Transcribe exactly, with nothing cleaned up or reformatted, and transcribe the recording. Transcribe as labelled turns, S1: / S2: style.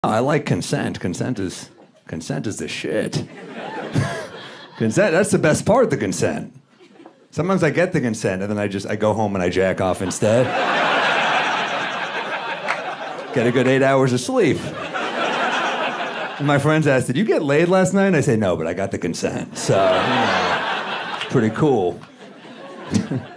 S1: I like consent. Consent is consent is the shit. Consent, that's the best part, the consent. Sometimes I get the consent and then I just I go home and I jack off instead. Get a good eight hours of sleep. And my friends ask, did you get laid last night? And I say, no, but I got the consent. So, you know, it's pretty cool.